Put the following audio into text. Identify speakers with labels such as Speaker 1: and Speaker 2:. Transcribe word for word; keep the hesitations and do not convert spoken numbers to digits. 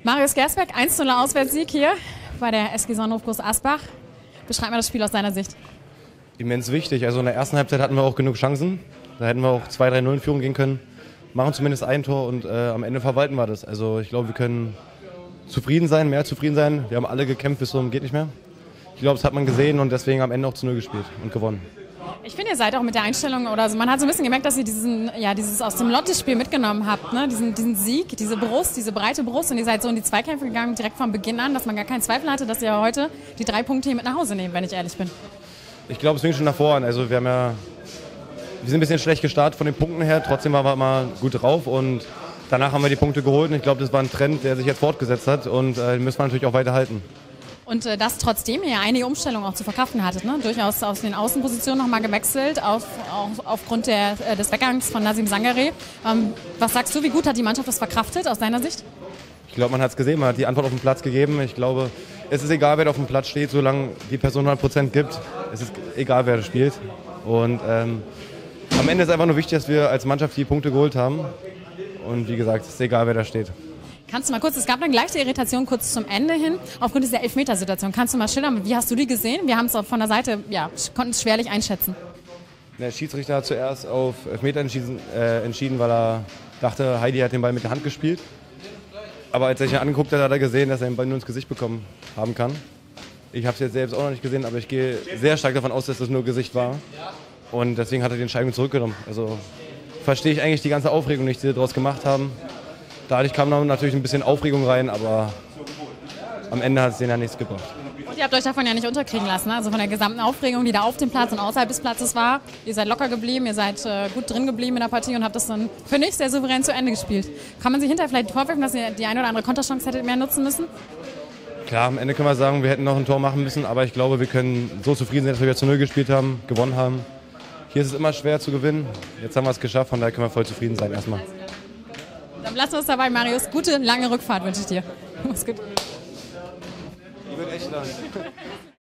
Speaker 1: Marius Gersbeck, eins zu null Auswärtssieg hier bei der S G Sonnenhof Groß Asbach. Beschreib mal das Spiel aus deiner Sicht.
Speaker 2: Immens wichtig. Also in der ersten Halbzeit hatten wir auch genug Chancen. Da hätten wir auch zwei drei null in Führung gehen können. Machen zumindest ein Tor und äh, am Ende verwalten wir das. Also ich glaube, wir können zufrieden sein, mehr zufrieden sein. Wir haben alle gekämpft bis zum geht nicht mehr. Ich glaube, das hat man gesehen und deswegen am Ende auch zu null gespielt und gewonnen.
Speaker 1: Ich finde, ihr seid auch mit der Einstellung, oder also man hat so ein bisschen gemerkt, dass ihr diesen, ja, dieses aus dem Lotte-Spiel mitgenommen habt, ne? diesen, diesen Sieg, diese Brust, diese breite Brust, und ihr seid so in die Zweikämpfe gegangen, direkt von Beginn an, dass man gar keinen Zweifel hatte, dass ihr heute die drei Punkte hier mit nach Hause nehmt, wenn ich ehrlich bin.
Speaker 2: Ich glaube, es fing schon davor an. Also wir haben ja, wir sind ein bisschen schlecht gestartet von den Punkten her, trotzdem waren wir immer gut drauf und danach haben wir die Punkte geholt und ich glaube, das war ein Trend, der sich jetzt fortgesetzt hat und äh, den müssen wir natürlich auch weiterhalten.
Speaker 1: Und äh, das trotzdem ihr einige Umstellungen auch zu verkraften hattet, ne? Durchaus aus den Außenpositionen nochmal gewechselt, auf, auf, aufgrund der, äh, des Weggangs von Nazim Sangaré. Ähm, was sagst du, wie gut hat die Mannschaft das verkraftet aus deiner Sicht?
Speaker 2: Ich glaube, man hat es gesehen, man hat die Antwort auf den Platz gegeben. Ich glaube, es ist egal, wer da auf dem Platz steht, solange die Person hundert Prozent gibt. Es ist egal, wer das spielt. Und ähm, am Ende ist einfach nur wichtig, dass wir als Mannschaft die Punkte geholt haben. Und wie gesagt, es ist egal, wer da steht.
Speaker 1: Kannst du mal kurz, es gab eine leichte Irritation kurz zum Ende hin, aufgrund dieser Elfmetersituation. Kannst du mal schildern, wie hast du die gesehen? Wir haben es von der Seite, ja, konnten es schwerlich einschätzen.
Speaker 2: Der Schiedsrichter hat zuerst auf Elfmeter entschieden, äh, entschieden, weil er dachte, Heidi hat den Ball mit der Hand gespielt. Aber als er sich angeguckt hat, hat er gesehen, dass er den Ball nur ins Gesicht bekommen haben kann. Ich habe es jetzt selbst auch noch nicht gesehen, aber ich gehe sehr stark davon aus, dass das nur Gesicht war. Und deswegen hat er die Entscheidung zurückgenommen. Also verstehe ich eigentlich die ganze Aufregung nicht, die sie daraus gemacht haben. Dadurch kam dann natürlich ein bisschen Aufregung rein, aber am Ende hat es denen ja nichts gebracht.
Speaker 1: Und ihr habt euch davon ja nicht unterkriegen lassen, ne? Also von der gesamten Aufregung, die da auf dem Platz und außerhalb des Platzes war. Ihr seid locker geblieben, ihr seid äh, gut drin geblieben in der Partie und habt das dann, finde ich, sehr souverän zu Ende gespielt. Kann man sich hinterher vielleicht vorwerfen, dass ihr die eine oder andere Konterchance hättet mehr nutzen müssen?
Speaker 2: Klar, am Ende können wir sagen, wir hätten noch ein Tor machen müssen, aber ich glaube, wir können so zufrieden sein, dass wir wieder zu null gespielt haben, gewonnen haben. Hier ist es immer schwer zu gewinnen. Jetzt haben wir es geschafft, von daher können wir voll zufrieden sein erstmal.
Speaker 1: Dann lassen wir es dabei, Marius. Gute, lange Rückfahrt wünsche ich dir. Mach's gut.
Speaker 2: Die wird echt lang.